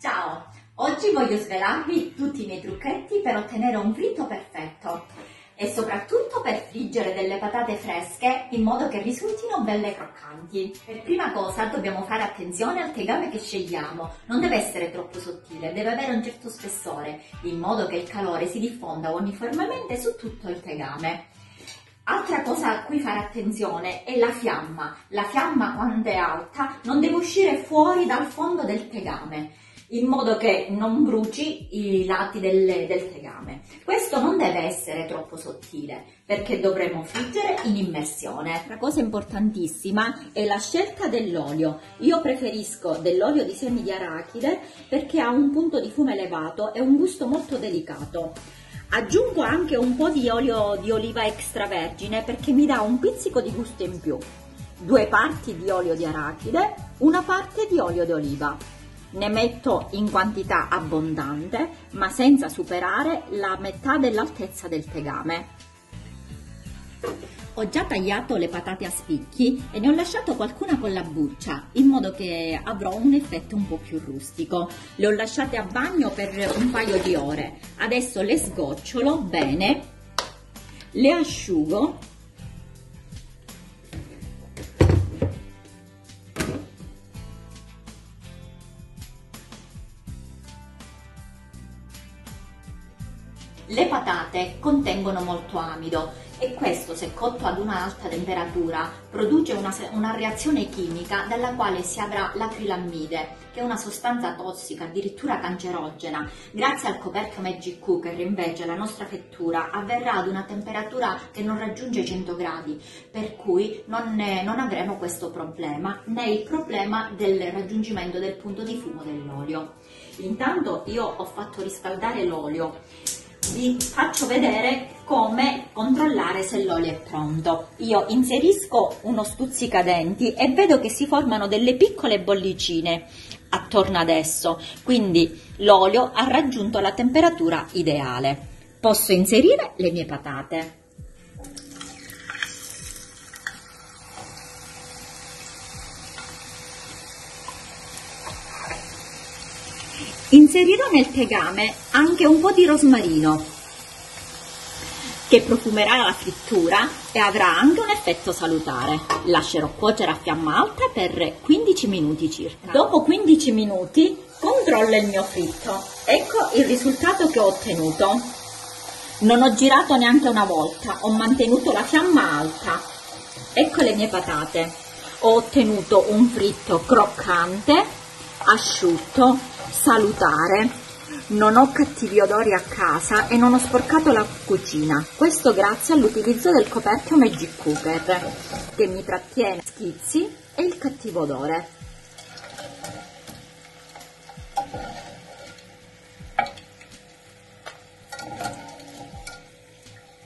Ciao! Oggi voglio svelarvi tutti i miei trucchetti per ottenere un fritto perfetto e soprattutto per friggere delle patate fresche in modo che risultino belle croccanti. Per prima cosa dobbiamo fare attenzione al tegame che scegliamo, non deve essere troppo sottile, deve avere un certo spessore in modo che il calore si diffonda uniformemente su tutto il tegame. Altra cosa a cui fare attenzione è la fiamma. La fiamma, quando è alta, non deve uscire fuori dal fondo del tegame, in modo che non bruci i lati del tegame. Questo non deve essere troppo sottile, perché dovremo friggere in immersione. Una cosa importantissima è la scelta dell'olio. Io preferisco dell'olio di semi di arachide perché ha un punto di fumo elevato e un gusto molto delicato. Aggiungo anche un po' di olio di oliva extravergine perché mi dà un pizzico di gusto in più. 2 parti di olio di arachide, 1 parte di olio di oliva. Ne metto in quantità abbondante, ma senza superare la metà dell'altezza del tegame. Ho già tagliato le patate a spicchi e ne ho lasciato qualcuna con la buccia, in modo che avrò un effetto un po' più rustico. Le ho lasciate a bagno per un paio di ore. Adesso le sgocciolo bene, le asciugo Le patate contengono molto amido e questo, se cotto ad un'alta temperatura, produce una reazione chimica dalla quale si avrà l'acrilammide, che è una sostanza tossica, addirittura cancerogena. Grazie al coperchio Magic Cooker, invece, la nostra frittura avverrà ad una temperatura che non raggiunge i 100 gradi, per cui non avremo questo problema, né il problema del raggiungimento del punto di fumo dell'olio. Intanto io ho fatto riscaldare l'olio. Vi faccio vedere come controllare se l'olio è pronto. Io inserisco uno stuzzicadenti e vedo che si formano delle piccole bollicine attorno ad esso, quindi l'olio ha raggiunto la temperatura ideale. Posso inserire le mie patate. Inserirò nel tegame anche un po' di rosmarino che profumerà la frittura e avrà anche un effetto salutare. Lascerò cuocere a fiamma alta per 15 minuti circa. Dopo 15 minuti controllo il mio fritto. Ecco il risultato che ho ottenuto. Non ho girato neanche una volta, ho mantenuto la fiamma alta. Ecco le mie patate. Ho ottenuto un fritto croccante, asciutto, salutare, non ho cattivi odori a casa e non ho sporcato la cucina. Questo grazie all'utilizzo del coperchio Magic Cooker, che mi trattiene schizzi e il cattivo odore.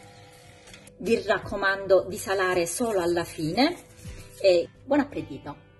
Vi raccomando di salare solo alla fine e buon appetito!